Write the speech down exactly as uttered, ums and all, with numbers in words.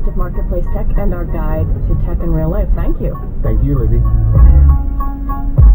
of Marketplace Tech and our guide to tech in real life. Thank you. Thank you, Lizzie.